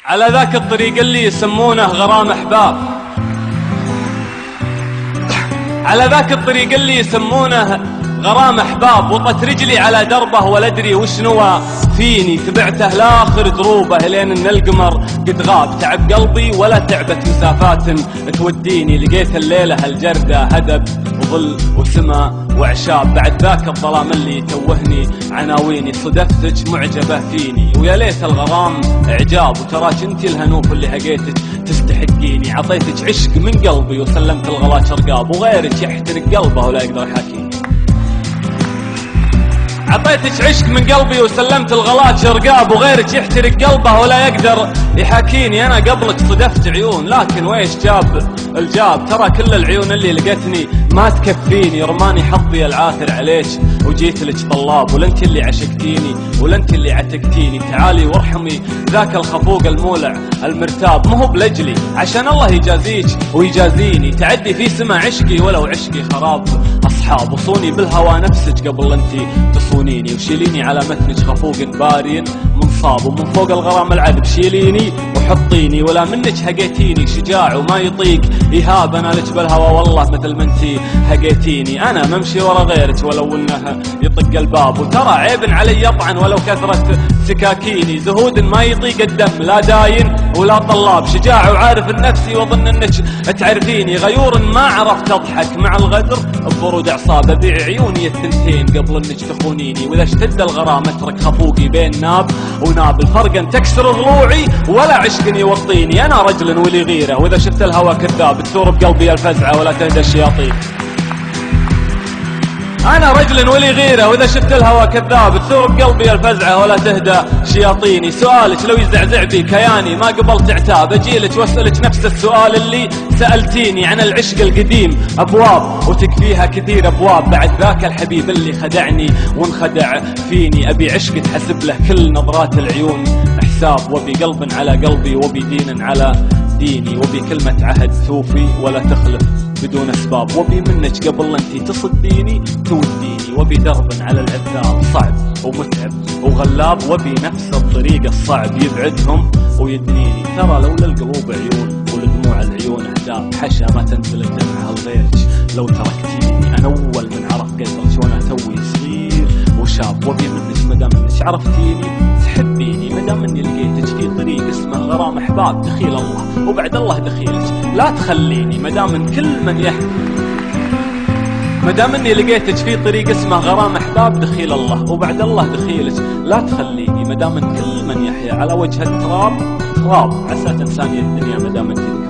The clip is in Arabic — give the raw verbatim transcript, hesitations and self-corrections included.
على ذاك الطريق اللي يسمونه غرام أحباب، على ذاك الطريق اللي يسمونه غرام أحباب، وطت رجلي على دربه ولا أدري وش نوى فيني، تبعته لاخر دروبه لين ان القمر قد غاب، تعب قلبي ولا تعبت مسافات توديني، لقيت الليلة هالجردة هدب وظل وسما وعشاب، بعد ذاك الظلام اللي توهني عناويني، صدفتك معجبة فيني ويا ليت الغرام إعجاب، وتراك انتي الهنوف اللي هقيتك تستحقيني، عطيتك عشق من قلبي وسلمت الغلاش رقاب، وغيرك يحترق قلبه ولا يقدر يحاكيني، عطيتك عشق من قلبي وسلمت الغلاش رقاب، وغيرك يحترق قلبه ولا يقدر يحاكيني، انا قبلك صدفت عيون لكن ويش جاب الجاب، ترى كل العيون اللي لقتني ما تكفيني، رماني حظي العاثر عليك وجيت لك طلاب، ولا انت اللي عشقتيني ولا انت اللي عتقتيني، تعالي وارحمي ذاك الخفوق المولع المرتاب، مو بلجلي عشان الله يجازيك ويجازيني، تعدي في سما عشقي ولو عشقي خراب، اصحاب وصوني بالهوى نفسك قبل انتي تصونيني، وشيليني على متنك خفوق بارين منصاب، ومن فوق الغرام العذب شيليني وحطيني، ولا منك هقيتيني شجاع وما يطيق إيهاب، أنا لك بالهوى والله مثل ما انتي هقيتيني، أنا ممشي ورا غيرك ولو انه يطق الباب، وترى عيب علي يطعن ولو كثرت سكاكيني، زهود ما يطيق الدم لا داين ولا طلاب، شجاع وعارف النفسي واظن انك تعرفيني، غيور ما عرفت اضحك مع الغدر ببرود اعصاب، ابيع عيوني الثنتين قبل انك تخونيني، واذا اشتد الغرام اترك خفوقي بين ناب وناب، الفرق ان تكسر ضلوعي ولا عشق يوطيني، انا رجل ولي غيره واذا شفت الهوى كذاب تثور بقلبي الفزعه ولا تهدى الشياطين، أنا رجل ولي غيرة وإذا شفت الهوى كذاب تثور بقلبي الفزعة ولا تهدى شياطيني، سؤالك لو يزعزع بي كياني ما قبلت عتاب، أجيلك واسألك نفس السؤال اللي سألتيني عن العشق القديم أبواب وتكفيها كثير أبواب، بعد ذاك الحبيب اللي خدعني وانخدع فيني، أبي عشق تحسب له كل نظرات العيون حساب، وبي قلب على قلبي وبي دين على ديني، وبي كلمة عهد توفي ولا تخلف بدون أسباب، وبي منك قبل أنتي تصديني توديني، وبي درب على العذاب صعب ومتعب وغلاب، وبي نفس الطريق الصعب يبعدهم ويدنيني، ترى لولا القلوب عيون ولدموع العيون أهداب، حشا ما تنزل الدمعة لغيرك لو تركتيني، أنا أول من عرف قدرك وأنا توي صغير وشاب، وبي منك مدام انك عرفتيني تحبيني، مدام اني لقيتك في طريق اسمه غرام أحباب، دخيل الله وبعد الله دخيلك لا تخليني، مدام ان كل من يحكي مدام اني لقيتك في طريق اسمه غرام أحباب، دخيل الله وبعد الله دخيلك لا تخليني، مدام ان كل من يحيا على وجه التراب تراب، عسى تنساني الدنيا مدام انت